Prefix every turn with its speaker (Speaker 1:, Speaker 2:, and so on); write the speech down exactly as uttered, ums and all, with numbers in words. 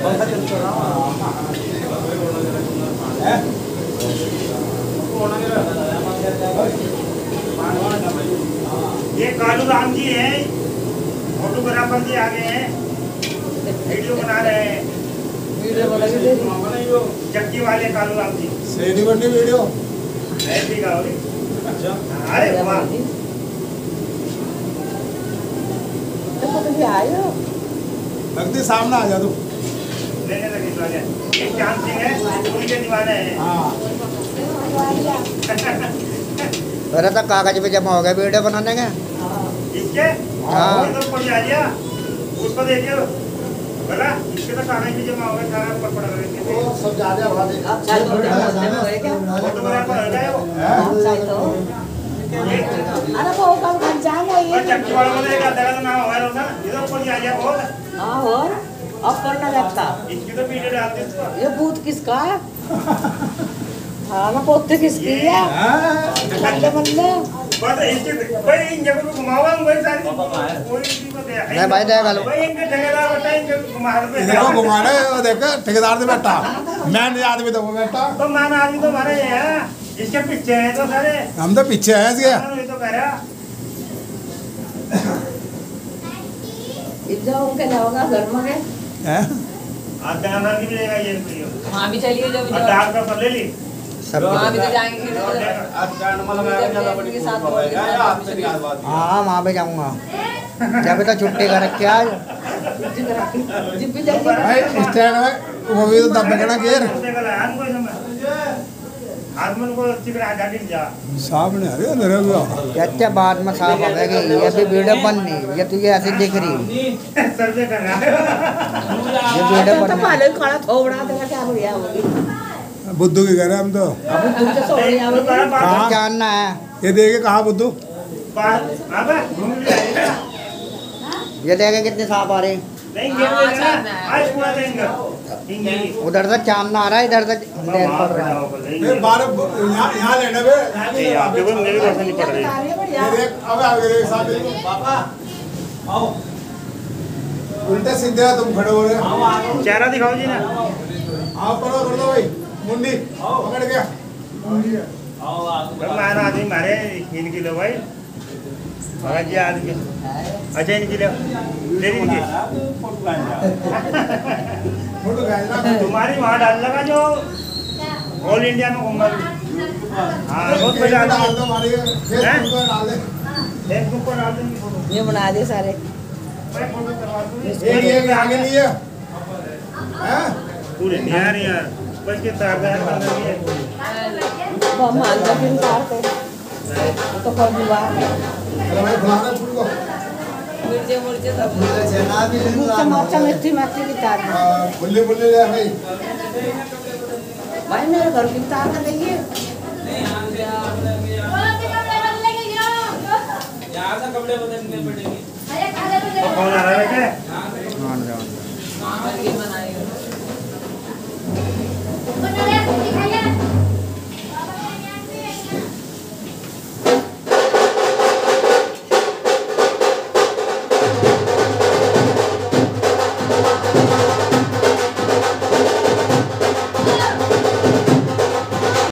Speaker 1: ये कालू राम जी हैं, फोटोग्राफर जी आ गए हैं, वीडियो बना रहे हैं।
Speaker 2: वीडियो बना के दे
Speaker 1: चक्की वाले कालू राम जी
Speaker 3: सेनी बनी वीडियो
Speaker 1: ऐसी का होगी।
Speaker 3: अच्छा
Speaker 1: अरे वाह
Speaker 2: तो कभी आयो
Speaker 3: लगती सामने आ जा तू
Speaker 1: लेने लगे तो आ जाए। एक चांद सिंह है, उन्हीं के दीवाने हैं।
Speaker 3: हाँ
Speaker 4: अरे तो कागज पे जमा हो गया वीडियो बनाने का।
Speaker 1: इसके
Speaker 4: हाँ।
Speaker 1: ये तो पड़ जा लिया उसको देखिए बोला इसके तो कागज भी जमा हो गया सारा ऊपर पड़ा रहे
Speaker 3: वो सब जा जा वहाँ देख
Speaker 2: अब चाय तो
Speaker 1: फोटोग्राफर हो गए वो।
Speaker 2: चाय तो अरे वो कब घर जाएगा ये
Speaker 1: और चक्की वाला बोले का दगा ना हो रहा था इधर ऊपर जा लिया बोल
Speaker 2: हाँ और अब करना लगता
Speaker 1: इसकी तो वीडियो डालते हैं इसको।
Speaker 2: ये बूथ किसका है हाँ ना पोते किसकी है बल्ले बल्ले
Speaker 1: बस इसके भाई इन जगह को घुमावा वही सारी कोई किसी को दे
Speaker 4: नहीं भाई देगा लो
Speaker 1: भाई इनके ठेकेदार बताए इनके घुमा रहे
Speaker 3: देखो घुमा रहे हो देख ठेकेदार से बैठा मैन आदमी तो वो बैठा
Speaker 1: तो मान आदमी तो हमारे ये है इसके पीछे है तो सारे
Speaker 3: हम तो पीछे हैं इसके
Speaker 1: ये तो कह रहा
Speaker 2: इधर उनके जाओगा घर में के
Speaker 3: हैं
Speaker 1: आज गाना भी मिलेगा ये वीडियो
Speaker 5: वहाँ भी चलिए जब
Speaker 1: और डाक का सब ले ली
Speaker 4: सब
Speaker 5: वहाँ भी तो जाएंगे
Speaker 4: हाँ वहाँ पे जाऊँगा जब तो छुट्टी कर रखी आज
Speaker 2: जिप जल्दी
Speaker 3: भाई स्टैंड में वो भी तो दब गया गेर
Speaker 1: आदमी को चिकना जाके जा
Speaker 3: सामने अरे अंदर गया
Speaker 4: अच्छा बाद में साफ हो गया कि ये भी वीडियो बन नहीं ये तुझे ऐसे दिख रही
Speaker 1: सर्वे कर रहा है
Speaker 4: ये वीडियो
Speaker 2: तो
Speaker 4: बन
Speaker 2: पहले खड़ा थोड़ा तेरा क्या बढ़िया होगी
Speaker 3: बुद्धू की कह रहे हम तो
Speaker 2: अब तुम तो सोड़ी आओगे
Speaker 4: कहाँ जानना है
Speaker 3: ये देखे कहाँ बुद्धू
Speaker 4: ये देखे कितने साफ आ रहे
Speaker 1: नहीं ये आज पूरा देंगे
Speaker 4: उधर से चांदना आ रहा है इधर से अंधेर पड़ रहा है
Speaker 3: ये बारह यहाँ यहाँ लेने पे
Speaker 1: आपके वो मेरी रोशनी पड़ रही है
Speaker 3: ये देख अब आगे देख सामने पापा आओ उल्टे सीधे तुम खड़े हो रहे
Speaker 1: चेहरा दिखाओ जी ना
Speaker 3: आओ पकड़ो कर दो भाई मुंडी पकड़ गया
Speaker 1: मारा आदमी मारे इनकी लो भाई जी आदमी अच्छा इनकी लो ले इनकी
Speaker 3: फोटो गाइस
Speaker 1: तुम्हारी वहाँ डाल लगा जो ऑल इंडिया में घूमा हाँ बहुत मजा आता
Speaker 3: डाल दो हमारी फेसबुक पर डाल दे
Speaker 1: फेसबुक पर डाल देंगे फोटो
Speaker 2: ये बना दे सारे
Speaker 1: मैं फोटो करवा दूँ
Speaker 3: एक एक आगे लिए हैं
Speaker 1: पूरे नहीं आ रही यार बस के तार का अंदर भी है
Speaker 2: वो मान लो फिर उतारते तो कौन हुआ
Speaker 3: अरे भाई बुला रहे फूल को
Speaker 5: मुर्जे मुर्जे सब
Speaker 2: मुझसे मरचा मिट्टी मिट्टी की तार
Speaker 3: बुल्ले बुल्ले ले भाई
Speaker 2: भाई मेरे घर की तार का देखिए
Speaker 5: यहाँ से कपड़े बदलने पड़ेंगे।